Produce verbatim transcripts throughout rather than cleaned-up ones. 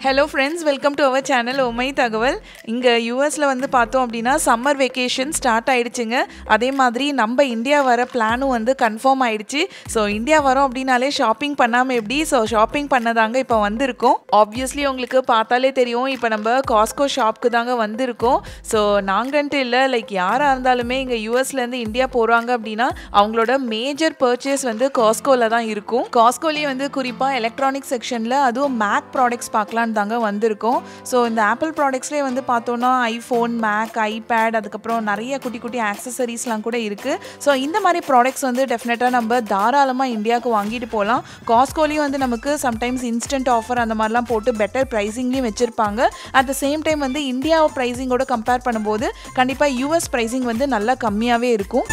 Hello friends, welcome to our channel ஓமை தகவல். இங்க யூஎஸ்ல வந்து பார்த்தோம் அப்படினா சம்மர் வெக்கேஷன் ஸ்டார்ட் ஆயிடுச்சுங்க. அதே மாதிரி நம்ம இந்தியா வர பிளானும் வந்து கன்ஃபார்ம் ஆயிடுச்சு. சோ இந்தியா வரோம் அப்படினாலே ஷாப்பிங் பண்ணாம எப்படி? சோ ஷாப்பிங் பண்ணதாங்க இப்போ வந்திருக்கோம். ஆப்வியஸ்லி உங்களுக்கு பார்த்தாலே தெரியும் இப்போ நம்ம காஸ்கோ ஷாப்க்கு தாங்க வந்திருக்கோம். சோ நாங்கன்ட்டு இல்ல லைக் யாரா இருந்தாலுமே இங்க யூஎஸ்ல இருந்து இந்தியா போறாங்க அப்படினா அவங்களோட மேஜர் பர்ச்சேஸ் வந்து காஸ்கோல தான் இருக்கும். காஸ்கோலயே வந்து குறிப்பா எலக்ட்ரானிக் செக்ஷன்ல அதுவும் மேக் ப்ராடக்ட்ஸ் பார்க்கலாம் தாங்க வந்திருக்கோம். ஸோ இந்த ஆப்பிள் ப்ராடக்ட்ஸ்லேயே வந்து பார்த்தோன்னா ஐஃபோன், மேக், ஐபேட், அதுக்கப்புறம் நிறைய குட்டி குட்டி ஆக்சசரிஸ்லாம் கூட இருக்குது. ஸோ இந்த மாதிரி ப்ராடக்ட்ஸ் வந்து டெஃபினட்டாக நம்ம தாராளமாக இந்தியாவுக்கு வாங்கிட்டு போகலாம். காஸ்கோலையும் வந்து நமக்கு சம்டைம்ஸ் இன்ஸ்டன்ட் ஆஃபர் அந்த மாதிரிலாம் போட்டு பெட்டர் ப்ரைஸிங்லேயும் வச்சுருப்பாங்க. அட் த சேம் டைம் வந்து இந்தியா ப்ரைஸிங்கோட கம்பேர் பண்ணும்போது கண்டிப்பாக யூஎஸ் ப்ரைஸிங் வந்து நல்லா கம்மியாகவே இருக்கும்.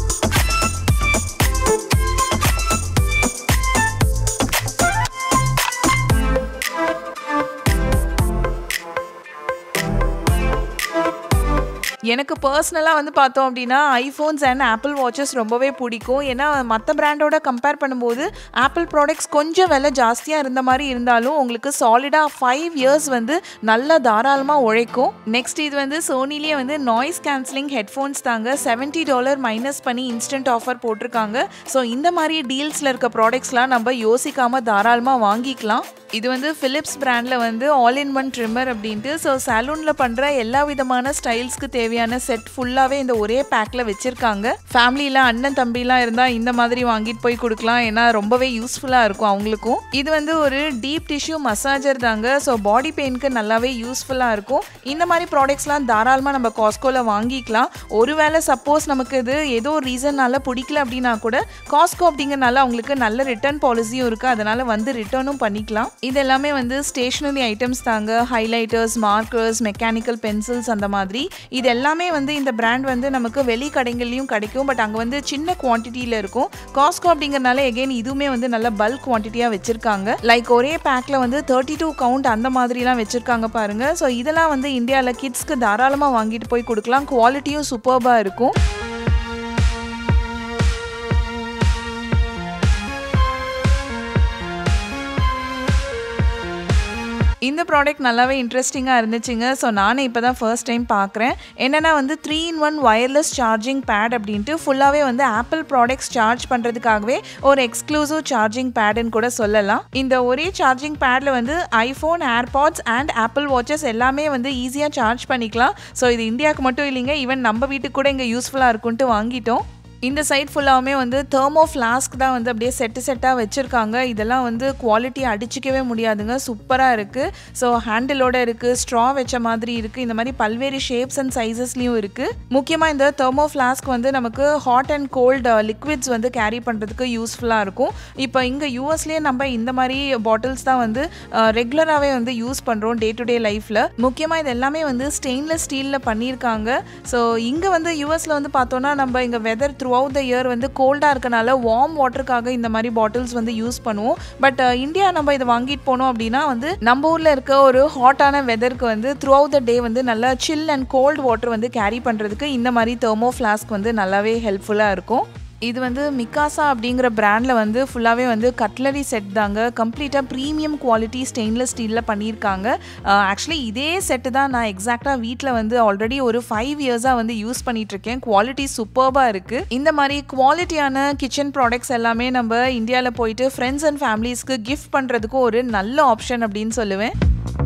எனக்கு பர்சனலாக வந்து பார்த்தோம் அப்படின்னா ஐஃபோன்ஸ் அண்ட் ஆப்பிள் வாட்சஸ் ரொம்பவே பிடிக்கும். ஏன்னா மற்ற பிராண்டோட கம்பேர் பண்ணும்போது ஆப்பிள் ப்ராடக்ட்ஸ் கொஞ்சம் விலை ஜாஸ்தியாக இருந்த மாதிரி இருந்தாலும் உங்களுக்கு சாலிடாக ஃபைவ் இயர்ஸ் வந்து நல்லா தாராளமாக உழைக்கும். நெக்ஸ்ட் இது வந்து சோனிலேயே வந்து நாய்ஸ் கேன்சலிங் ஹெட்ஃபோன்ஸ் தாங்க செவன்ட்டி டாலர் மைனஸ் பண்ணி இன்ஸ்டன்ட் ஆஃபர் போட்டிருக்காங்க. ஸோ இந்த மாதிரி டீல்ஸில் இருக்க ப்ராடக்ட்ஸ்லாம் நம்ம யோசிக்காமல் தாராளமாக வாங்கிக்கலாம். இது வந்து ஃபிலிப்ஸ் பிராண்டில் வந்து ஆல் இன் ஒன் ட்ரிம்மர் அப்படின்ட்டு. ஸோ சலூனில் பண்ணுற எல்லா விதமான ஸ்டைல்ஸ்க்கு தேவையான செட் ஃபுல்லாகவே இந்த ஒரே பேக்கில் வச்சுருக்காங்க. ஃபேமிலியில் அண்ணன் தம்பிலாம் இருந்தால் இந்த மாதிரி வாங்கிட்டு போய் கொடுக்கலாம். ஏன்னா ரொம்பவே யூஸ்ஃபுல்லாக இருக்கும் அவங்களுக்கும். இது வந்து ஒரு டீப் டிஷ்யூ மசாஜர் தாங்க. ஸோ பாடி பெயினுக்கு நல்லாவே யூஸ்ஃபுல்லாக இருக்கும். இந்த மாதிரி ப்ராடக்ட்ஸ்லாம் தாராளமாக நம்ம காஸ்கோவில் வாங்கிக்கலாம். ஒருவேளை சப்போஸ் நமக்கு இது ஏதோ ஒரு ரீசன்னால பிடிக்கல அப்படின்னா கூட காஸ்கோ அப்படிங்கிறனால அவங்களுக்கு நல்ல ரிட்டர்ன் பாலிசியும் இருக்குது. அதனால் வந்து ரிட்டர்னும் பண்ணிக்கலாம். இது எல்லாமே வந்து ஸ்டேஷ்னரி ஐட்டம்ஸ் தாங்க. ஹைலைட்டர்ஸ், மார்க்கர்ஸ், மெக்கானிக்கல் பென்சில்ஸ் அந்த மாதிரி. இது எல்லாமே வந்து இந்த பிராண்ட் வந்து நமக்கு வெளி கடைகள்லையும் கிடைக்கும். பட் அங்கே வந்து சின்ன குவான்டிட்டியில் இருக்கும். காஸ்கோ அப்படிங்கிறனால எகெயின் இதுவுமே வந்து நல்ல பல்க் குவான்டிட்டியாக வச்சுருக்காங்க. லைக் ஒரே பேக்கில் வந்து தேர்ட்டி டூ கவுண்ட் அந்த மாதிரிலாம் வச்சுருக்காங்க பாருங்கள். ஸோ இதெல்லாம் வந்து இந்தியாவில் கிட்ஸ்க்கு தாராளமாக வாங்கிட்டு போய் கொடுக்கலாம். குவாலிட்டியும் சூப்பர்பாக இருக்கும். இந்த ப்ராடக்ட் நல்லாவே இன்ட்ரெஸ்டிங்காக இருந்துச்சுங்க. ஸோ நானே இப்போ தான் ஃபர்ஸ்ட் டைம் பார்க்குறேன். என்னென்னா வந்து three in one wireless charging pad அப்படின்ட்டு ஃபுல்லாகவே வந்து ஆப்பிள் ப்ராடக்ட்ஸ் சார்ஜ் பண்ணுறதுக்காகவே ஒரு எக்ஸ்க்ளூசிவ் சார்ஜிங் பேடுன்னு கூட சொல்லலாம். இந்த ஒரே சார்ஜிங் பேடில் வந்து iPhone, AirPods and Apple watches எல்லாமே வந்து ஈஸியாக சார்ஜ் பண்ணிக்கலாம். ஸோ இது இந்தியாவுக்கு மட்டும் இல்லைங்க, ஈவன் நம்ம வீட்டுக்கு கூட இங்கே யூஸ்ஃபுல்லாக இருக்குன்ட்டு வாங்கிட்டோம். இந்த சைட் ஃபுல்லாகவுமே வந்து தெர்மோ ஃப்ளாஸ்க் தான் வந்து அப்படியே செட்டு செட்டாக வச்சுருக்காங்க. இதெல்லாம் வந்து குவாலிட்டி அடிச்சிக்கவே முடியாதுங்க, சூப்பராக இருக்குது. ஸோ ஹேண்டிலோட இருக்குது, ஸ்ட்ரா வச்ச மாதிரி இருக்குது. இந்த மாதிரி பல்வேறு ஷேப்ஸ் அண்ட் சைஸஸ்லையும் இருக்குது. முக்கியமாக இந்த தெர்மோ ஃப்ளாஸ்க் வந்து நமக்கு ஹாட் அண்ட் கோல்டு லிக்விட்ஸ் வந்து கேரி பண்ணுறதுக்கு யூஸ்ஃபுல்லாக இருக்கும். இப்போ இங்கே யூஎஸ்லேயே நம்ம இந்த மாதிரி பாட்டில்ஸ் தான் வந்து ரெகுலராகவே வந்து யூஸ் பண்ணுறோம் டே டு டே லைஃப்பில். முக்கியமாக இது எல்லாமே வந்து ஸ்டெயின்லெஸ் ஸ்டீலில் பண்ணியிருக்காங்க. ஸோ இங்கே வந்து யூஎஸில் வந்து பார்த்தோன்னா நம்ம இங்கே weather throughout the year வந்து கோல்டாக இருக்கனால வார்ம் வாட்டருக்காக இந்த மாதிரி பாட்டில்ஸ் வந்து யூஸ் பண்ணுவோம். பட் இந்தியா நம்ம இதை வாங்கிட்டு போனோம் அப்படின்னா வந்து நம்ம ஊரில் இருக்க ஒரு ஹாட்டான வெதருக்கு வந்து த்ரூ அவுட் த டே வந்து நல்லா சில் அண்ட் கோல்டு வாட்டர் வந்து கேரி பண்ணுறதுக்கு இந்த மாதிரி தெர்மோ ஃப்ளாஸ்க் வந்து நல்லாவே ஹெல்ப்ஃபுல்லாக இருக்கும். இது வந்து மிக்காசா அப்படிங்கிற பிராண்டில் வந்து ஃபுல்லாகவே வந்து கட்லரி செட் தாங்க. கம்ப்ளீட்டாக ப்ரீமியம் குவாலிட்டி ஸ்டெயின்லெஸ் ஸ்டீலில் பண்ணியிருக்காங்க. ஆக்சுவலி இதே செட்டு தான் நான் எக்ஸாக்டாக வீட்டில் வந்து ஆல்ரெடி ஒரு ஃபைவ் இயர்ஸாக வந்து யூஸ் பண்ணிகிட்ருக்கேன். குவாலிட்டி சூப்பர்பாக இருக்குது. இந்த மாதிரி குவாலிட்டியான கிச்சன் ப்ராடக்ட்ஸ் எல்லாமே நம்ம இந்தியாவில் போயிட்டு ஃப்ரெண்ட்ஸ் அண்ட் ஃபேமிலிஸ்க்கு கிஃப்ட் பண்ணுறதுக்கும் ஒரு நல்ல ஆப்ஷன் அப்படின்னு சொல்லுவேன்.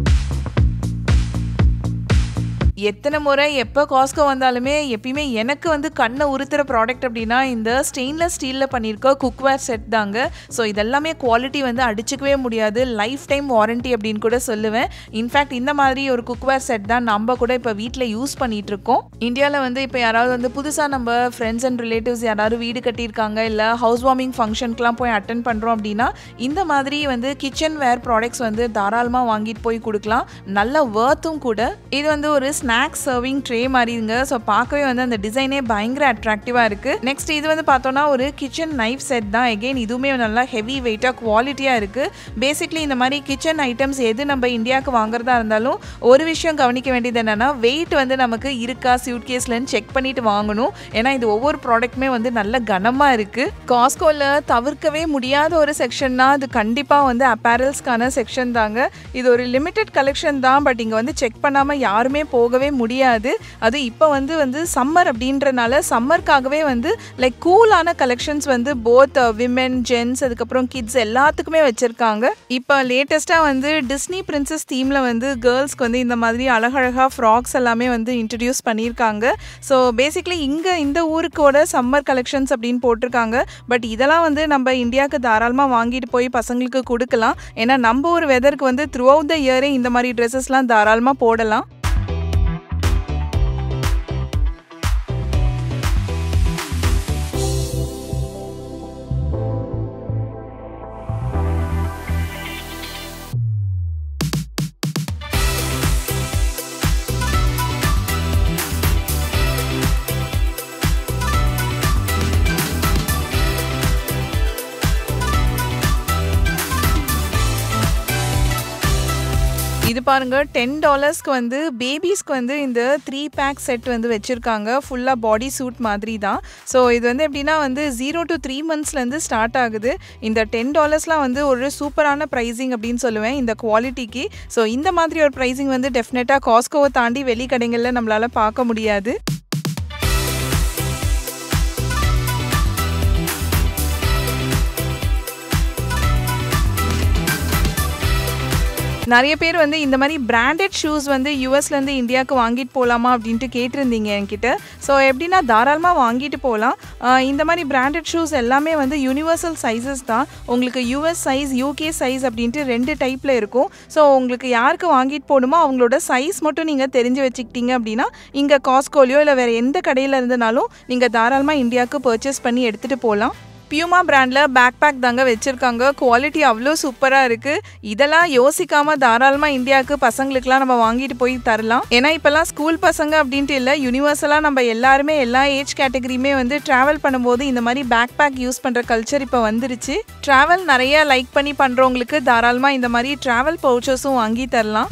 எத்தனை முறை எப்போ காஸ்கோ வந்தாலுமே எப்பயுமே எனக்கு வந்து கண்ணை உறுத்துற ப்ராடக்ட் அப்படின்னா இந்த ஸ்டெயின்லெஸ் ஸ்டீலில் பண்ணியிருக்க குக்வேர் செட் தாங்க. ஸோ இதெல்லாமே குவாலிட்டி வந்து அடிச்சுக்கவே முடியாது. லைஃப் டைம் வாரண்ட்டி அப்படின்னு கூட சொல்லுவேன். இன்ஃபேக்ட் இந்த மாதிரி ஒரு குக்வேர் செட் தான் நம்ம கூட இப்போ வீட்டில் யூஸ் பண்ணிட்டு இருக்கோம். இந்தியாவில் வந்து இப்போ யாராவது வந்து புதுசாக நம்ம ஃப்ரெண்ட்ஸ் அண்ட் ரிலேட்டிவ்ஸ் யாராவது வீடு கட்டியிருக்காங்க, இல்லை ஹவுஸ் வார்மிங் ஃபங்க்ஷனுக்குலாம் போய் அட்டன் பண்ணுறோம் அப்படின்னா இந்த மாதிரி வந்து கிச்சன் வேர் ப்ராடக்ட்ஸ் வந்து தாராளமாக வாங்கிட்டு போய் கொடுக்கலாம். நல்ல வர்த்தும் கூட. இது வந்து ஒரு ஸ்நாக்ஸ் சர்விங் ட்ரே மாதிரிங்க. ஸோ பார்க்கவே வந்து அந்த டிசைனே பயங்கர அட்ராக்டிவாக இருக்குது. நெக்ஸ்ட் இது வந்து பார்த்தோன்னா ஒரு கிச்சன் நைஃப் செட் தான். எகெயின் இதுவுமே நல்லா ஹெவி வெயிட்டாக குவாலிட்டியாக இருக்குது. பேசிக்லி இந்த மாதிரி கிச்சன் ஐட்டம்ஸ் எது நம்ம இந்தியாவுக்கு வாங்குறதா இருந்தாலும் ஒரு விஷயம் கவனிக்க வேண்டியது என்னென்னா வெயிட் வந்து நமக்கு இருக்கா சூட்கேஸ்லன்னு செக் பண்ணிட்டு வாங்கணும். ஏன்னா இது ஒவ்வொரு ப்ராடக்ட்டுமே வந்து நல்ல கனமாக இருக்குது. காஸ்கோவில் தவிர்க்கவே முடியாத ஒரு செக்ஷன்னா அது கண்டிப்பாக வந்து அப்பேரல்ஸ்க்கான செக்ஷன் தாங்க. இது ஒரு லிமிட்டெட் கலெக்ஷன் தான். பட் இங்கே வந்து செக் பண்ணாமல் யாருமே போகவே முடியாது. அது இப்போ வந்து வந்து சம்மர் அப்படின்றனால சம்மருக்காகவே வந்து லைக் கூலான கலெக்ஷன்ஸ் வந்து போத் விமென் ஜென்ஸ் அதுக்கப்புறம் கிட்ஸ் எல்லாத்துக்குமே வச்சுருக்காங்க. இப்போ லேட்டஸ்ட்டாக வந்து டிஸ்னி பிரின்சஸ் தீமில் வந்து கேர்ள்ஸ்க்கு வந்து இந்த மாதிரி அழகழகாக ஃப்ராக்ஸ் எல்லாமே வந்து இன்ட்ரடியூஸ் பண்ணியிருக்காங்க. ஸோ பேசிக்லி இங்கே இந்த ஊருக்கோட சம்மர் கலெக்ஷன்ஸ் அப்படின்னு போட்டிருக்காங்க. பட் இதெல்லாம் வந்து நம்ம இந்தியாவுக்கு தாராளமாக வாங்கிட்டு போய் பசங்களுக்கு கொடுக்கலாம். ஏன்னா நம்ம ஒரு வெதருக்கு வந்து த்ரூ அவுட் த இயரே இந்த மாதிரி ட்ரெஸ்ஸஸ்லாம் தாராளமாக போடலாம். இது பாருங்க டென் டாலர்ஸ்க்கு வந்து பேபிஸ்க்கு வந்து இந்த த்ரீ பேக் செட் வந்து வச்சுருக்காங்க. ஃபுல்லாக பாடி சூட் மாதிரி தான். ஸோ இது வந்து எப்படின்னா வந்து ஜீரோ டு த்ரீ மந்த்ஸ்லேருந்து ஸ்டார்ட் ஆகுது. இந்த டென் டாலர்ஸ்லாம் வந்து ஒரு சூப்பரான ப்ரைஸிங் அப்படின்னு சொல்லுவேன் இந்த குவாலிட்டிக்கு. ஸோ இந்த மாதிரி ஒரு ப்ரைஸிங் வந்து டெஃபினட்டாக காஸ்கோவை தாண்டி வெளி கடைகளில் நம்மளால் பார்க்க முடியாது. நிறைய பேர் வந்து இந்த மாதிரி பிராண்டட் ஷூஸ் வந்து யூஎஸ்லேருந்து இந்தியாவுக்கு வாங்கிட்டு போகலாமா அப்படின்ட்டு கேட்டிருந்தீங்க என்கிட்ட. ஸோ எப்படின்னா தாராளமாக வாங்கிட்டு போகலாம். இந்த மாதிரி பிராண்டட் ஷூஸ் எல்லாமே வந்து யூனிவர்சல் சைஸஸ் தான். உங்களுக்கு யூஎஸ் சைஸ் யூகே சைஸ் அப்படின்ட்டு ரெண்டு டைப்பில் இருக்கும். ஸோ உங்களுக்கு யாருக்கு வாங்கிட்டு போகணுமோ அவங்களோட சைஸ் மட்டும் நீங்கள் தெரிஞ்சு வச்சுக்கிட்டீங்க அப்படின்னா இங்கே காஸ்கோலையோ இல்லை வேறு எந்த கடையில் இருந்தனாலும் நீங்கள் தாராளமாக இந்தியாவுக்கு பர்ச்சேஸ் பண்ணி எடுத்துகிட்டு போகலாம். பியூமா பிராண்டில் பேக் பேக் தாங்க வச்சுருக்காங்க. குவாலிட்டி அவ்வளோ சூப்பராக இருக்குது. இதெல்லாம் யோசிக்காமல் தாராளமாக இந்தியாவுக்கு பசங்களுக்குலாம் நம்ம வாங்கிட்டு போய் தரலாம். ஏன்னா இப்போல்லாம் ஸ்கூல் பசங்க அப்படின்ட்டு இல்லை, யூனிவர்சலாக நம்ம எல்லாருமே எல்லா ஏஜ் கேட்டகரியுமே வந்து ட்ராவல் பண்ணும்போது இந்த மாதிரி பேக் பேக் யூஸ் பண்ணுற கல்ச்சர் இப்போ வந்துருச்சு. ட்ராவல் நிறைய லைக் பண்ணி பண்ணுறவங்களுக்கு தாராளமாக இந்த மாதிரி ட்ராவல் பவுச்சர்ஸும் வாங்கி தரலாம்.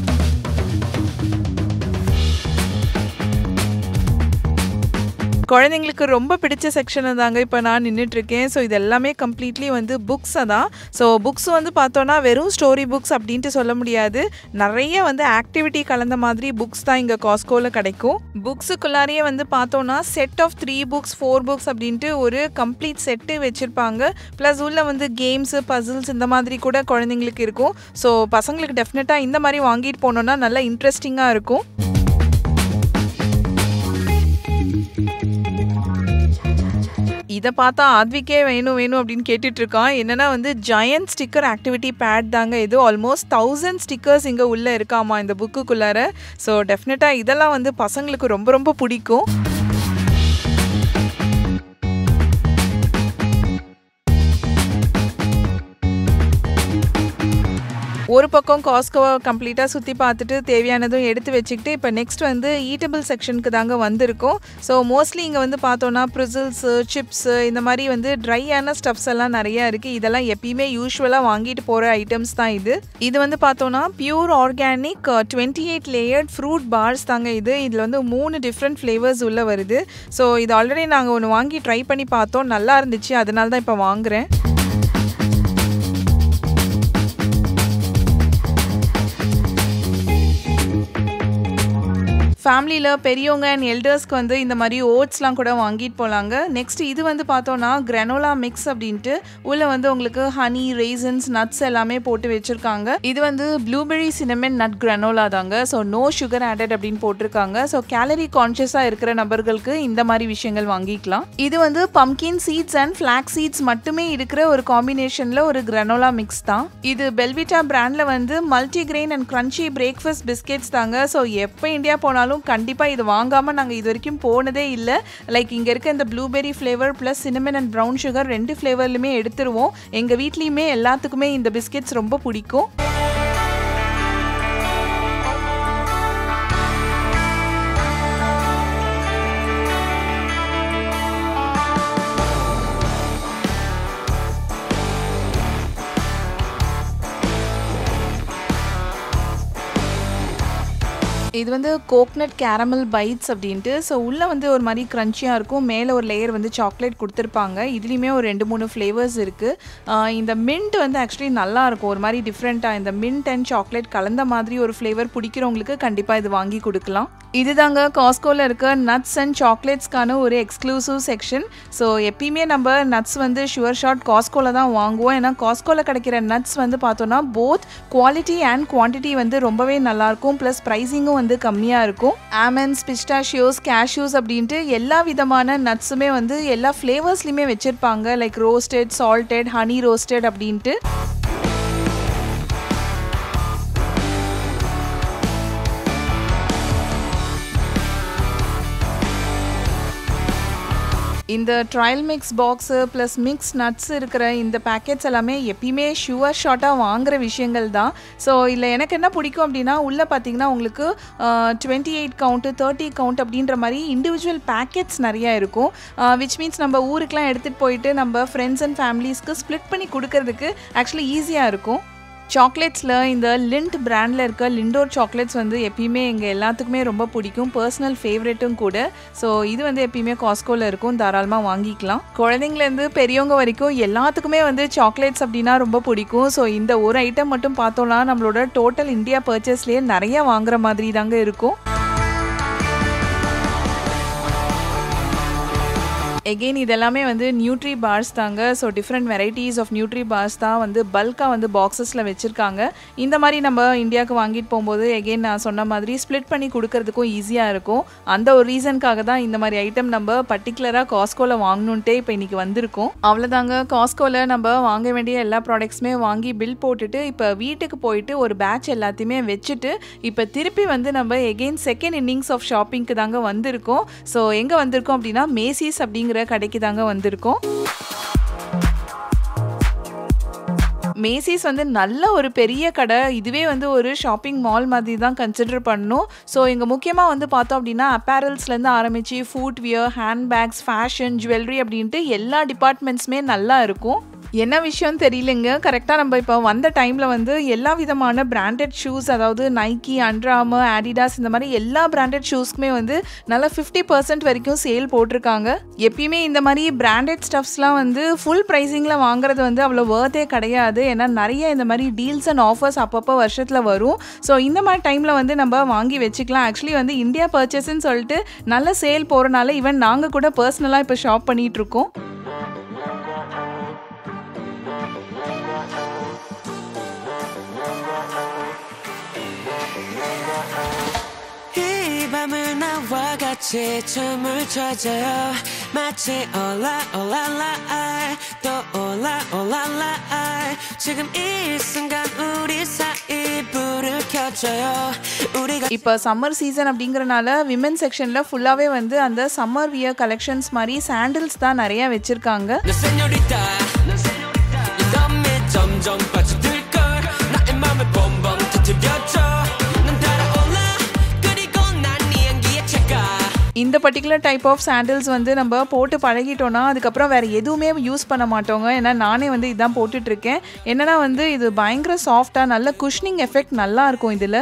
குழந்தைங்களுக்கு ரொம்ப பிடிச்ச செக்ஷனை தாங்க இப்போ நான் நின்றுட்டுருக்கேன். ஸோ இது எல்லாமே கம்ப்ளீட்லி வந்து புக்ஸை தான். ஸோ புக்ஸ் வந்து பார்த்தோன்னா வெறும் ஸ்டோரி புக்ஸ் அப்படின்ட்டு சொல்ல முடியாது. நிறைய வந்து ஆக்டிவிட்டி கலந்த மாதிரி புக்ஸ் தான் இங்கே காஸ்கோவில் கிடைக்கும். புக்ஸுக்குள்ளாரையே வந்து பார்த்தோன்னா set of three books four books அப்படின்ட்டு ஒரு கம்ப்ளீட் செட்டு வச்சுருப்பாங்க. ப்ளஸ் உள்ள வந்து கேம்ஸு பசில்ஸ் இந்த மாதிரி கூட குழந்தைங்களுக்கு இருக்கும். ஸோ பசங்களுக்கு டெஃபினட்டாக இந்த மாதிரி வாங்கிட்டு போனோன்னா நல்லா இன்ட்ரெஸ்டிங்காக இருக்கும். இதை பார்த்தா ஆத்விக்கே வேணும் வேணும் அப்படின்னு கேட்டுட்டு இருக்கான். என்னன்னா வந்து ஜயன்ட் ஸ்டிக்கர் ஆக்டிவிட்டி பேட் தாங்க இது. ஆல்மோஸ்ட் தௌசண்ட் ஸ்டிக்கர்ஸ் இங்கே உள்ளே இருக்காமா இந்த புக்குக்குள்ளார. ஸோ டெஃபினட்டாக இதெல்லாம் வந்து பசங்களுக்கு ரொம்ப ரொம்ப பிடிக்கும். ஒரு பக்கம் காஸ்கோவை கம்ப்ளீட்டாக சுற்றி பார்த்துட்டு தேவையானதும் எடுத்து வச்சுக்கிட்டு இப்போ நெக்ஸ்ட் வந்து ஈட்டபிள் செக்ஷனுக்கு தாங்க வந்திருக்கோம். ஸோ மோஸ்ட்லி இங்கே வந்து பார்த்தோன்னா ப்ரிசில்ஸு சிப்ஸு இந்த மாதிரி வந்து ட்ரையான ஸ்டப்ஸ் எல்லாம் நிறையா இருக்குது. இதெல்லாம் எப்பயுமே யூஸ்வலாக வாங்கிட்டு போகிற ஐட்டம்ஸ் தான் இது. இது வந்து பார்த்தோன்னா pure organic twenty eight layered fruit bars தாங்க இது. இதில் வந்து மூணு டிஃப்ரெண்ட் ஃப்ளேவர்ஸ் உள்ளே வருது. ஸோ இது ஆல்ரெடி நாங்கள் ஒன்று வாங்கி ட்ரை பண்ணி பார்த்தோம், நல்லா இருந்துச்சு, அதனால தான் இப்போ வாங்குகிறேன். ஃபேமிலியில் பெரியவங்க அண்ட் எல்டர்ஸ்க்கு வந்து இந்த மாதிரி ஓட்ஸ்லாம் கூட வாங்கிட்டு போகலாங்க. நெக்ஸ்ட் இது வந்து பார்த்தோன்னா கிரானோலா மிக்ஸ் அப்படின்ட்டு உள்ளே வந்து உங்களுக்கு ஹனி ரேசன்ஸ் நட்ஸ் எல்லாமே போட்டு வச்சுருக்காங்க. இது வந்து ப்ளூபெர்ரி சினமன் நட் கிரானோலா தாங்க. ஸோ நோ சுகர் ஆடட் அப்படின்னு போட்டிருக்காங்க. ஸோ கேலரி கான்ஷியஸாக இருக்கிற நபர்களுக்கு இந்த மாதிரி விஷயங்கள் வாங்கிக்கலாம். இது வந்து pumpkin seeds and flax seeds மட்டுமே இருக்கிற ஒரு காம்பினேஷனில் ஒரு கிரானோலா மிக்ஸ் தான். இது பெல்விட்டா பிராண்டில் வந்து multigrain and crunchy breakfast biscuits தாங்க. ஸோ எப்போ இந்தியா போனாலும் கண்டிப்பாக இது வாங்காமல் நாங்கள் இது வரைக்கும் போனதே இல்லை. லைக் இங்கே இருக்க இந்த blueberry flavour plus cinnamon and brown sugar ரெண்டு ஃப்ளேவர்லையுமே எடுத்துருவோம். எங்கள் வீட்லேயுமே எல்லாத்துக்குமே இந்த பிஸ்கெட்ஸ் ரொம்ப பிடிக்கும். இது வந்து கோக்னட் கேரமல் பைட்ஸ் அப்படின்ட்டு. ஸோ உள்ளே வந்து ஒரு மாதிரி க்ரன்ச்சியாக இருக்கும், மேலே ஒரு லேயர் வந்து சாக்லேட் கொடுத்துருப்பாங்க. இதுலேயுமே ஒரு ரெண்டு மூணு ஃப்ளேவர்ஸ் இருக்குது. இந்த மின்ட் வந்து ஆக்சுவலி நல்லாயிருக்கும், ஒரு மாதிரி டிஃப்ரெண்ட்டாக இந்த மின்ட் அண்ட் சாக்லேட் கலந்த மாதிரி ஒரு ஃப்ளேவர் பிடிக்கிறவங்களுக்கு கண்டிப்பாக இது வாங்கி கொடுக்கலாம். இதுதாங்க காஸ்கோவில் இருக்க நட்ஸ் அண்ட் சாக்லேட்ஸ்க்கான ஒரு எக்ஸ்க்ளூசிவ் செக்ஷன். ஸோ எப்பயுமே நம்ம நட்ஸ் வந்து ஷுவர் ஷாட் காஸ்கோவில் தான் வாங்குவோம். ஏன்னா காஸ்கோவில் கிடைக்கிற நட்ஸ் வந்து பார்த்தோன்னா போத் குவாலிட்டி அண்ட் குவான்டிட்டி வந்து ரொம்பவே நல்லாயிருக்கும். ப்ளஸ் ப்ரைஸிங்கும் வந்து கம்மியாக இருக்கும். ஆமண்ட்ஸ், பிஸ்டாஷியோஸ், கேஷ்யூஸ் அப்படின்ட்டு எல்லா விதமான நட்ஸுமே வந்து எல்லா ஃப்ளேவர்ஸ்லையுமே வச்சுருப்பாங்க. Like roasted, salted, honey roasted அப்படின்ட்டு. இந்த trail mix box plus mix nuts இருக்கிற இந்த பேக்கெட்ஸ் எல்லாமே எப்பயுமே ஷுவர் ஷார்ட்டாக வாங்குகிற விஷயங்கள் தான். ஸோ இல்லை எனக்கு என்ன பிடிக்கும் அப்படின்னா உள்ளே பார்த்தீங்கன்னா உங்களுக்கு twenty eight count thirty count அப்படின்ற மாதிரி இண்டிவிஜுவல் பேக்கெட்ஸ் நிறையா இருக்கும். விச் மீன்ஸ் நம்ம ஊருக்கெலாம் எடுத்துகிட்டு போயிட்டு நம்ம ஃப்ரெண்ட்ஸ் அண்ட் ஃபேமிலிஸ்க்கு ஸ்ப்ளிட் பண்ணி கொடுக்கறதுக்கு ஆக்சுவலி ஈஸியாக இருக்கும். சாக்லேட்ஸில் இந்த லிண்ட் பிராண்டில் இருக்க லிண்டோர் சாக்லேட்ஸ் வந்து எப்பயுமே எங்கள் எல்லாத்துக்குமே ரொம்ப பிடிக்கும், பர்சனல் ஃபேவரெட்டும் கூட. ஸோ இது வந்து எப்பயுமே காஸ்கோவில் இருக்கும், தாராளமாக வாங்கிக்கலாம். குழந்தைங்கலேருந்து பெரியவங்க வரைக்கும் எல்லாத்துக்குமே வந்து சாக்லேட்ஸ் அப்படின்னா ரொம்ப பிடிக்கும். ஸோ இந்த ஒரு ஐட்டம் மட்டும் பார்த்தோம்னா நம்மளோட டோட்டல் இந்தியா பர்ச்சேஸ்லேயே நிறையா வாங்குற மாதிரி தாங்க இருக்கும். எகெயின் இதெல்லாமே வந்து நியூட்ரி பார்ஸ் தாங்க. So different varieties of nutri bars தான் வந்து பல்காக வந்து பாக்ஸஸில் வச்சுருக்காங்க. இந்த மாதிரி நம்ம இந்தியாவுக்கு வாங்கிட்டு போகும்போது எகெயின் நான் சொன்ன மாதிரி ஸ்ப்ளிட் பண்ணி கொடுக்கறதுக்கும் ஈஸியாக இருக்கும். அந்த ஒரு ரீசனுக்காக தான் இந்த மாதிரி ஐட்டம் நம்ம பர்டிகுலராக காஸ்கோவில் வாங்கணுன்ட்டே இப்போ இன்றைக்கி வந்திருக்கோம். அவ்வளோதாங்க, காஸ்கோவில் நம்ம வாங்க வேண்டிய எல்லா ப்ராடக்ட்ஸுமே வாங்கி பில் போட்டுட்டு இப்போ வீட்டுக்கு போயிட்டு ஒரு பேட்ச் எல்லாத்தையுமே வச்சுட்டு இப்போ திருப்பி வந்து நம்ம எகெயின் செகண்ட் இன்னிங்ஸ் ஆஃப் ஷாப்பிங்க்கு தாங்க வந்திருக்கோம். ஸோ எங்கே வந்திருக்கோம் அப்படின்னா மேசிஸ் அப்படிங்கிற கடைக்கு தாங்க வந்திருக்கோம். மேசிஸ் வந்து நல்ல ஒரு பெரிய கடை. இதுவே வந்து ஒரு ஷாப்பிங் மால் மாதிரி தான் கன்சிடர் பண்ணணும். ஸோ இங்கே முக்கியமாக வந்து பார்த்தோம் அப்படின்னா அப்பேரல்ஸ்லேருந்து ஆரம்பித்து footwear, handbags, fashion, jewellery அப்படின்ட்டு எல்லா டிபார்ட்மெண்ட்ஸுமே நல்லா இருக்கும். என்ன விஷயம் தெரியலங்க, கரெக்டாக நம்ம இப்போ வந்த டைமில் வந்து எல்லா விதமான பிராண்டட் ஷூஸ், அதாவது நைக்கி, அண்டர் ஆர்மர், ஆடிடாஸ் இந்த மாதிரி எல்லா பிராண்டட் ஷூஸ்க்குமே வந்து நல்லா ஃபிஃப்டி பர்சன்ட் வரைக்கும் சேல் போட்டிருக்காங்க. எப்பயுமே இந்த மாதிரி பிராண்டட் ஸ்டஃப்ஸ்லாம் வந்து ஃபுல் ப்ரைஸிங்கில் வாங்குறது வந்து அவ்வளோ வர்த்தே கிடையாது. ஏன்னா நிறைய இந்த மாதிரி டீல்ஸ் அண்ட் ஆஃபர்ஸ் அப்பப்போ வருஷத்தில் வரும். ஸோ இந்த மாதிரி டைமில் வந்து நம்ம வாங்கி வச்சுக்கலாம். ஆக்சுவலி வந்து இந்தியா பர்ச்சேஸ்ன்னு சொல்லிட்டு நல்ல சேல் போகிறனால ஈவன் நாங்கள் கூட பர்சனலாக இப்போ ஷாப் பண்ணிகிட்ருக்கோம். 같이 춤을 춰줘요 마치 올라 올라라 또 올라 올라라 지금 이 순간 우리 사이 불을 켜줘요 우리가 இப்போ சம்மர் சீசன் அப்படிங்கறனால விமன் செக்ஷன்ல ஃபுல்லாவே வந்து அந்த சம்மர் வியர் கலெக்ஷன்ஸ் மாதிரி சாண்டல்ஸ் தான் நிறைய வச்சிருக்காங்க. 점점 빠져들걸 나의 맘을 bomбом 터뜨려줘 இந்த பர்டிகுலர் டைப் ஆஃப் சாண்டில்ஸ் வந்து நம்ம போட்டு பழகிட்டோன்னா அதுக்கப்புறம் வேறு எதுவுமே யூஸ் பண்ண மாட்டோங்க. ஏன்னா நானே வந்து இதான் போட்டுட்ருக்கேன். என்னன்னா வந்து இது பயங்கர சாஃப்டாக நல்ல குஷ்னிங் எஃபெக்ட் நல்லா இருக்கும் இதில்.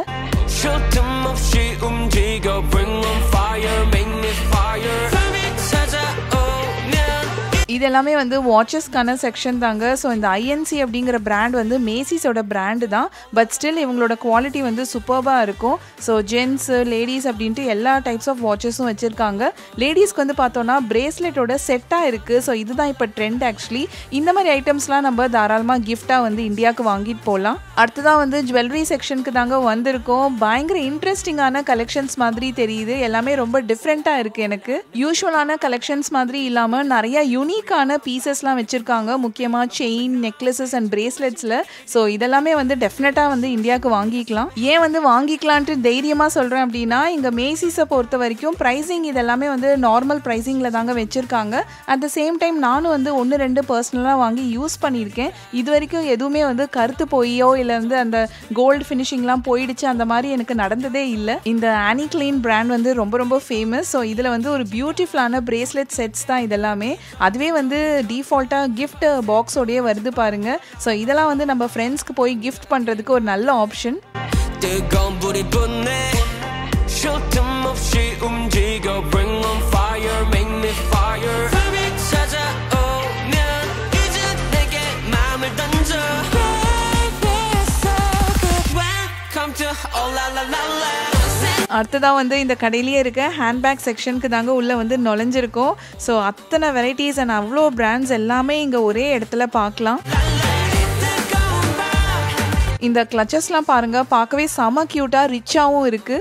இது எல்லாமே வந்து வாட்சஸ்க்கான செக்ஷன் தாங்க. ஸோ இந்த ஐஎன்சி அப்படிங்கிற பிராண்ட் வந்து மேசிஸோட பிராண்டு தான். பட் ஸ்டில் இவங்களோட குவாலிட்டி வந்து சூப்பர்பாக இருக்கும். ஸோ ஜென்ஸு, லேடிஸ் அப்படின்ட்டு எல்லா டைப்ஸ் ஆஃப் வாட்சஸும் வச்சுருக்காங்க. லேடிஸ்க்கு வந்து பார்த்தோன்னா பிரேஸ்லெட்டோட செட்டாக இருக்குது. ஸோ இதுதான் இப்போ ட்ரெண்ட் ஆக்சுவலி. இந்த மாதிரி ஐட்டம்ஸ்லாம் நம்ம தாராளமாக கிஃப்டாக வந்து இந்தியாவுக்கு வாங்கிட்டு போகலாம். அடுத்ததான் வந்து ஜுவல்லரி செக்ஷனுக்கு தாங்க வந்திருக்கோம். பயங்கர இன்ட்ரெஸ்டிங்கான கலெக்ஷன்ஸ் மாதிரி தெரியுது. எல்லாமே ரொம்ப டிஃப்ரெண்ட்டாக இருக்குது. எனக்கு யூஸ்வலான கலெக்ஷன்ஸ் மாதிரி இல்லாமல் நிறையா யூனிக் க்கான பீசஸ்லாம் வச்சுருக்காங்க. முக்கியமாக செயின், நெக்லஸஸ் அண்ட் பிரேஸ்லெட்ஸில். ஸோ இதெல்லாமே வந்து டெஃபினட்டாக வந்து இந்தியாவுக்கு வாங்கிக்கலாம். ஏன் வந்து வாங்கிக்கலான்ட்டு தைரியமாக சொல்கிறேன் அப்படின்னா இங்கே மேசிஸை பொறுத்த வரைக்கும் ப்ரைஸிங் இதெல்லாமே வந்து நார்மல் ப்ரைஸிங்கில் தாங்க வச்சுருக்காங்க. அட் த சேம் டைம் நானும் வந்து ஒன்று ரெண்டு பர்சனலாக வாங்கி யூஸ் பண்ணியிருக்கேன். இது வரைக்கும் எதுவுமே வந்து கருத்து போயோ இல்லை வந்து அந்த கோல்டு ஃபினிஷிங்லாம் போயிடுச்சு அந்த மாதிரி எனக்கு நடந்ததே இல்லை. இந்த ஆனி கிளீன் பிராண்ட் வந்து ரொம்ப ரொம்ப ஃபேமஸ். ஸோ இதில் வந்து ஒரு பியூட்டிஃபுல்லான பிரேஸ்லெட் செட்ஸ் தான் இதெல்லாமே. அதுவே வந்து டிஃபால்ட்டாக கிஃப்ட் பாக்ஸோடையே வருது பாருங்க. ஸோ இதெல்லாம் வந்து நம்ம ஃப்ரெண்ட்ஸ்க்கு போய் கிஃப்ட் பண்ணுறதுக்கு ஒரு நல்ல option. 쉴 틈 없이 움직여 bring on fire make me fire 밤이 찾아오면 이제 내게 맘을 던져 baby so good welcome to oh la la la la அடுத்ததா வந்து இந்த கடையிலேயே இருக்க ஹேண்ட்பேக் செக்ஷனுக்கு தாங்க உள்ளே வந்து நுழைஞ்சிருக்கோம். ஸோ அத்தனை வெரைட்டிஸ் அண்ட் அவ்வளோ பிராண்ட்ஸ் எல்லாமே இங்கே ஒரே இடத்துல பார்க்கலாம். இந்த கிளச்சஸ்லாம் பாருங்கள், பார்க்கவே செம க்யூட்டாக ரிச்சாகவும் இருக்குது.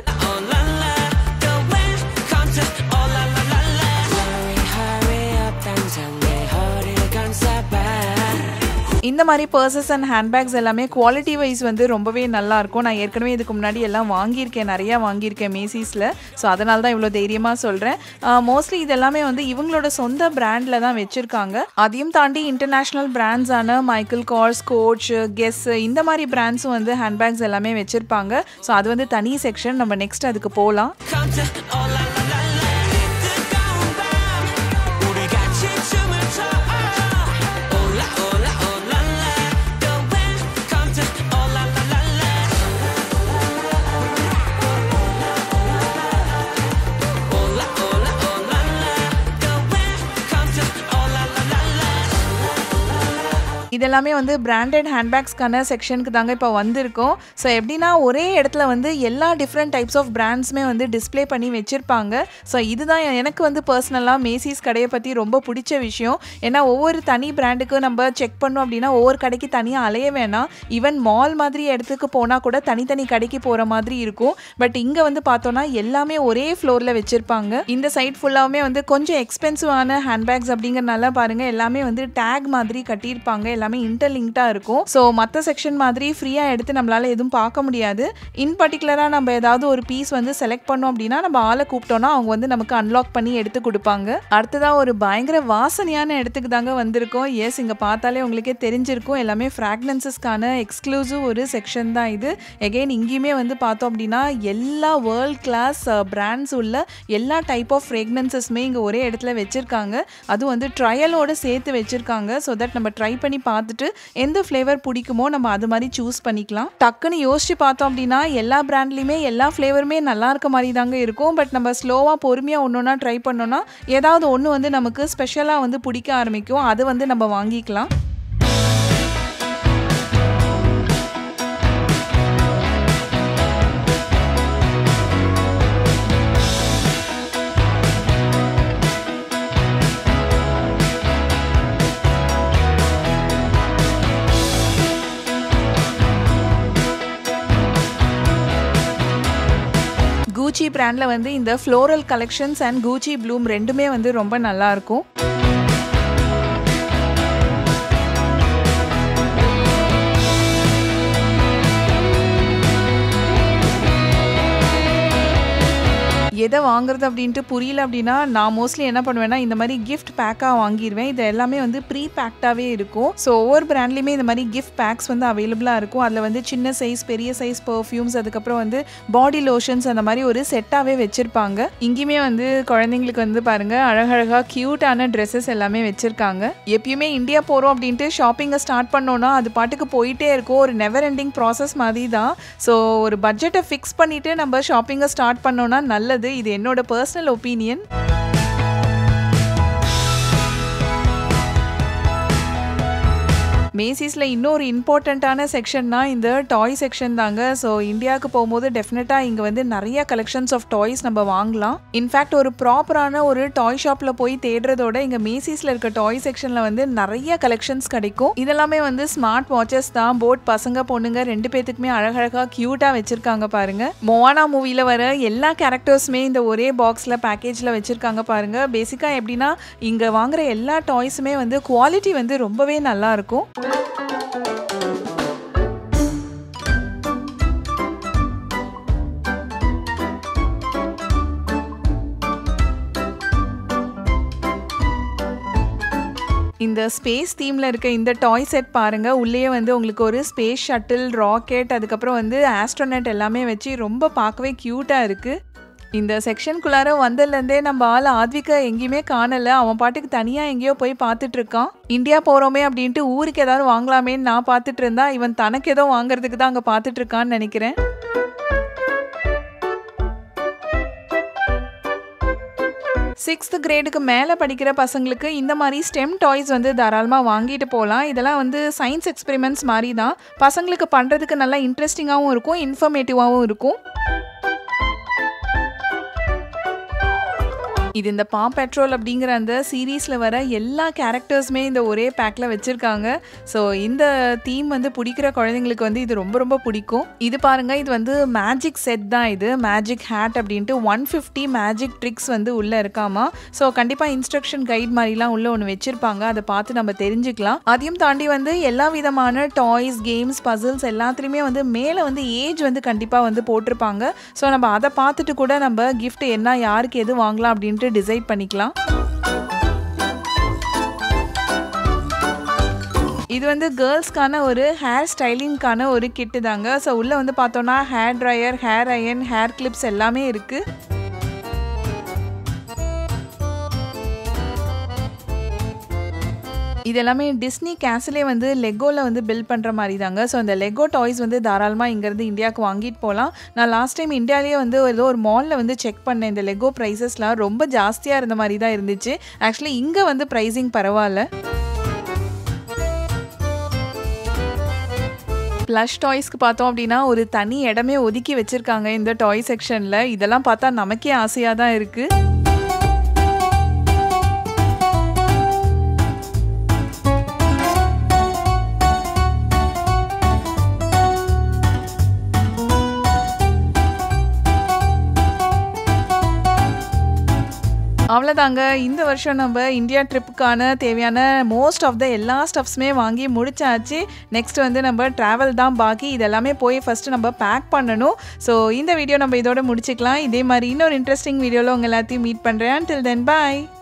இந்த மாதிரி பர்சஸ் அண்ட் ஹேண்ட்பேக்ஸ் எல்லாமே குவாலிட்டி வைஸ் வந்து ரொம்பவே நல்லாயிருக்கும். நான் ஏற்கனவே இதுக்கு முன்னாடி எல்லாம் வாங்கியிருக்கேன், நிறையா வாங்கியிருக்கேன் மேசிஸில். ஸோ அதனால தான் இவ்வளோ தைரியமாக சொல்கிறேன். மோஸ்ட்லி இது எல்லாமே வந்து இவங்களோட சொந்த பிராண்டில் தான் வச்சுருக்காங்க. அதையும் தாண்டி இன்டர்நேஷ்னல் பிராண்ட்ஸான மைக்கேல் கார்ஸ், கோச், கெஸ் இந்த மாதிரி பிராண்ட்ஸும் வந்து ஹேண்ட்பேக்ஸ் எல்லாமே வச்சுருப்பாங்க. ஸோ அது வந்து தனி செக்ஷன். நம்ம நெக்ஸ்ட் அதுக்கு போகலாம். இதெல்லாமே வந்து பிராண்டட் ஹேண்ட்பேக்ஸ்க்கான செக்ஷனுக்கு தாங்க இப்போ வந்திருக்கோம். ஸோ எப்படின்னா ஒரே இடத்துல வந்து எல்லா டிஃப்ரெண்ட் டைப்ஸ் ஆஃப் பிராண்ட்ஸுமே வந்து டிஸ்பிளே பண்ணி வச்சுருப்பாங்க. ஸோ இதுதான் எனக்கு வந்து பர்சனலாக மேசிஸ் கடையை பற்றி ரொம்ப பிடிச்ச விஷயம். ஏன்னா ஒவ்வொரு தனி பிராண்டுக்கும் நம்ம செக் பண்ணோம் அப்படின்னா ஒவ்வொரு கடைக்கு தனியாக அலைய வேணாம். ஈவன் மால் மாதிரி இடத்துக்கு போனால் கூட தனித்தனி கடைக்கு போகிற மாதிரி இருக்கும். பட் இங்கே வந்து பார்த்தோன்னா எல்லாமே ஒரே ஃப்ளோரில் வச்சுருப்பாங்க. இந்த சைட் ஃபுல்லாகவுமே வந்து கொஞ்சம் எக்ஸ்பென்சிவான ஹேண்ட்பேக்ஸ் அப்படிங்கிறனால பாருங்கள், எல்லாமே வந்து டேக் மாதிரி கட்டியிருப்பாங்க. எல்லாமே இன்டர்லிங்க்டாக இருக்கும். ஸோ மற்ற செக்ஷன் மாதிரி ஃப்ரீயாக எடுத்து நம்மளால் எதுவும் பார்க்க முடியாது. இன் பர்டிகுலராக நம்ம ஏதாவது ஒரு பீஸ் வந்து செலக்ட் பண்ணோம் அப்படின்னா நம்ம ஆளை கூப்பிட்டோன்னா அவங்க வந்து நமக்கு அன்லாக் பண்ணி எடுத்து கொடுப்பாங்க. அடுத்ததாக ஒரு பயங்கர வாசனையான இடத்துக்கு தாங்க வந்திருக்கோம். எஸ், இங்கே பார்த்தாலே உங்களுக்கே தெரிஞ்சிருக்கும், எல்லாமே ஃப்ராக்ரன்சஸ்க்கான எக்ஸ்க்ளூசிவ் ஒரு செக்ஷன் தான் இது. எகெயின் இங்கேயுமே வந்து பார்த்தோம் அப்படின்னா எல்லா வேர்ல்ட் கிளாஸ் பிராண்ட்ஸ் உள்ள எல்லா டைப் ஆஃப் ஃப்ரேக்னன்சஸ்மே இங்கே ஒரே இடத்துல வச்சுருக்காங்க. அதுவும் வந்து ட்ரையலோடு சேர்த்து வச்சுருக்காங்க. ஸோ தட் நம்ம ட்ரை பண்ணி பார்த்துட்டு எந்த ஃப்ளேவர் பிடிக்குமோ நம்ம அது மாதிரி சூஸ் பண்ணிக்கலாம். டக்குன்னு யோசிச்சு பார்த்தோம் அப்படின்னா எல்லா பிராண்ட்லையுமே எல்லா ஃப்ளேவருமே நல்லா இருக்க மாதிரி தாங்க இருக்கும். பட் நம்ம ஸ்லோவாக பொறுமையாக ஒன்று ஒன்றா ட்ரை பண்ணோன்னா ஏதாவது ஒன்று வந்து நமக்கு ஸ்பெஷலாக வந்து பிடிக்க ஆரம்பிக்கும். அது வந்து நம்ம வாங்கிக்கலாம். கூச்சி பிராண்டில் வந்து இந்த floral collections and Gucci Bloom ரெண்டுமே வந்து ரொம்ப நல்லாயிருக்கும். எதை வாங்குறது அப்படின்ட்டு புரியல அப்படின்னா நான் மோஸ்ட்லி என்ன பண்ணுவேன்னா இந்த மாதிரி கிஃப்ட் பேக்காக வாங்கிடுவேன். இது எல்லாமே வந்து ப்ரீ பேக்டாகவே இருக்கும். ஸோ ஒவ்வொரு பிராண்ட்லேயுமே இந்த மாதிரி கிஃப்ட் பேக்ஸ் வந்து அவைலபிளாக இருக்கும். அதில் வந்து சின்ன சைஸ், பெரிய சைஸ் பர்ஃப்யூம்ஸ், அதுக்கப்புறம் வந்து பாடி லோஷன்ஸ் அந்த மாதிரி ஒரு செட்டாகவே வச்சுருப்பாங்க. இங்கேயுமே வந்து குழந்தைங்களுக்கு வந்து பாருங்கள் அழகழகாக க்யூட்டான ட்ரெஸ்ஸஸ் எல்லாமே வச்சுருக்காங்க. எப்பயுமே இந்தியா போகிறோம் அப்படின்ட்டு ஷாப்பிங்கை ஸ்டார்ட் பண்ணோன்னா அது பாட்டுக்கு போயிட்டே இருக்கும். ஒரு நெவர் எண்டிங் ப்ராசஸ் மாதிரி தான். ஸோ ஒரு பட்ஜெட்டை ஃபிக்ஸ் பண்ணிவிட்டு நம்ம ஷாப்பிங்கை ஸ்டார்ட் பண்ணோன்னா நல்லது. இது என்னோட பர்சனல் ஒப்பீனியன். மேசிஸில் இன்னொரு இம்பார்ட்டண்ட்டான செக்ஷன்னா இந்த டாய் செக்ஷன் தாங்க. ஸோ இந்தியாவுக்கு போகும்போது டெஃபினட்டாக இங்கே வந்து நிறைய கலெக்ஷன்ஸ் ஆஃப் டாய்ஸ் நம்ம வாங்கலாம். இன்ஃபேக்ட் ஒரு ப்ராப்பரான ஒரு டாய் ஷாப்பில் போய் தேடுறதோட இங்கே மேசிஸில் இருக்க டாய் செக்ஷனில் வந்து நிறைய கலெக்ஷன்ஸ் கிடைக்கும். இதெல்லாமே வந்து ஸ்மார்ட் வாட்சஸ் தான். போட் பசங்க பொண்ணுங்க ரெண்டு பேத்துக்குமே அழகழகாக க்யூட்டாக வச்சுருக்காங்க பாருங்கள். மோவானா மூவியில் வர எல்லா கேரக்டர்ஸுமே இந்த ஒரே பாக்ஸில் பேக்கேஜில் வச்சுருக்காங்க பாருங்கள். பேசிக்காக எப்படின்னா இங்கே வாங்குகிற எல்லா டாய்ஸுமே வந்து குவாலிட்டி வந்து ரொம்பவே நல்லாயிருக்கும். இந்த ஸ்பேஸ் தீமில் இருக்க இந்த டாய் செட் பாருங்கள். உள்ளே வந்து உங்களுக்கு ஒரு ஸ்பேஸ் ஷட்டில், ராக்கெட், அதுக்கப்புறம் வந்து ஆஸ்ட்ரோனட் எல்லாமே வச்சு ரொம்ப பார்க்கவே க்யூட்டாக இருக்குது. இந்த செக்ஷனுக்குள்ளார வந்ததுலேருந்தே நம்ம ஆள் ஆத்விகா எங்கேயுமே காணலை. அவன் பாட்டுக்கு தனியாக எங்கேயோ போய் பார்த்துட்ருக்கான். இந்தியா போகிறோமே அப்படின்ட்டு ஊருக்கு ஏதாவது வாங்கலாமேன்னு நான் பார்த்துட்டு இருந்தா இவன் தனக்கு ஏதோ வாங்குறதுக்கு தான் அங்கே பார்த்துட்ருக்கான்னு நினைக்கிறேன். சிக்ஸ்த் கிரேடுக்கு மேலே படிக்கிற பசங்களுக்கு இந்த மாதிரி ஸ்டெம் டாய்ஸ் வந்து தாராளமாக வாங்கிட்டு போகலாம். இதெல்லாம் வந்து சயின்ஸ் எக்ஸ்பெரிமெண்ட்ஸ் மாதிரி தான். பசங்களுக்கு பண்ணுறதுக்கு நல்லா இன்ட்ரெஸ்டிங்காகவும் இருக்கும், இன்ஃபர்மேட்டிவாகவும் இருக்கும். இது இந்த பா பெட்ரோல் அப்படிங்கிற அந்த சீரீஸில் வர எல்லா கேரக்டர்ஸுமே இந்த ஒரே பேக்கில் வச்சுருக்காங்க. ஸோ இந்த தீம் வந்து பிடிக்கிற குழந்தைங்களுக்கு வந்து இது ரொம்ப ரொம்ப பிடிக்கும். இது பாருங்கள், இது வந்து மேஜிக் செட் தான். இது மேஜிக் ஹேட் அப்படின்ட்டு ஒன் ஃபிஃப்டி மேஜிக் ட்ரிக்ஸ் வந்து உள்ளே இருக்காமா. ஸோ கண்டிப்பாக இன்ஸ்ட்ரக்ஷன் கைட் மாதிரிலாம் உள்ளே ஒன்று வச்சுருப்பாங்க. அதை பார்த்து நம்ம தெரிஞ்சுக்கலாம். அதையும் தாண்டி வந்து எல்லா விதமான டாய்ஸ், கேம்ஸ், பசில்ஸ் எல்லாத்துலேயுமே வந்து மேலே வந்து ஏஜ் வந்து கண்டிப்பாக வந்து போட்டிருப்பாங்க. ஸோ நம்ம அதை பார்த்துட்டு கூட நம்ம கிஃப்ட் என்ன, யாருக்கு எது வாங்கலாம் அப்படின்ட்டு டிசைட் பண்ணிக்கலாம். இது வந்து கேர்ள்ஸ்க்கான ஒரு ஹேர் ஸ்டைலிங்கான ஒரு கிட்டு தாங்க. ஸோ உள்ளே வந்து பார்த்தோன்னா hair dryer, hair iron, hair clips எல்லாமே இருக்குது. இது எல்லாமே டிஸ்னி கேஸ்லே வந்து லெகோவில் வந்து பில்ட் பண்ணுற மாதிரி தாங்க. ஸோ அந்த லெகோ டாய்ஸ் வந்து தாராளமாக இங்கேருந்து இந்தியாவுக்கு வாங்கிட்டு போகலாம். நான் லாஸ்ட் டைம் இந்தியாவிலேயே வந்து ஏதோ ஒரு மாலில் வந்து செக் பண்ணேன். இந்த லெகோ ப்ரைஸஸ்லாம் ரொம்ப ஜாஸ்தியாக இருந்த மாதிரி தான் இருந்துச்சு. ஆக்சுவலி இங்கே வந்து ப்ரைஸிங் பரவாயில்ல. ப்ளஷ் டாய்ஸ்க்கு பார்த்தோம் அப்படின்னா ஒரு தனி இடமே ஒதுக்கி வச்சுருக்காங்க இந்த டாய் செக்ஷனில். இதெல்லாம் பார்த்தா நமக்கே ஆசையாக தான் இருக்குது. அவ்வளோதாங்க, இந்த வருஷம் நம்ம இந்தியா ட்ரிப்புக்கான தேவையான மோஸ்ட் ஆஃப் த எல்லா ஸ்டப்ஸுமே வாங்கி முடிச்சாச்சு. நெக்ஸ்ட் வந்து நம்ம ட்ராவல் தான் பாக்கி. இதெல்லாமே போய் ஃபஸ்ட்டு நம்ம பேக் பண்ணணும். ஸோ இந்த வீடியோ நம்ம இதோட முடிச்சுக்கலாம். இதே மாதிரி இன்னொரு இன்ட்ரெஸ்டிங் வீடியோவில் உங்கள் எல்லாத்தையும் மீட் பண்ணுறேன். டில் தென் பாய்.